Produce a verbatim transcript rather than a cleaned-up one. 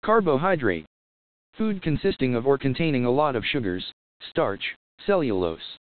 Carbohydrate. Food consisting of or containing a lot of sugars, starch, cellulose.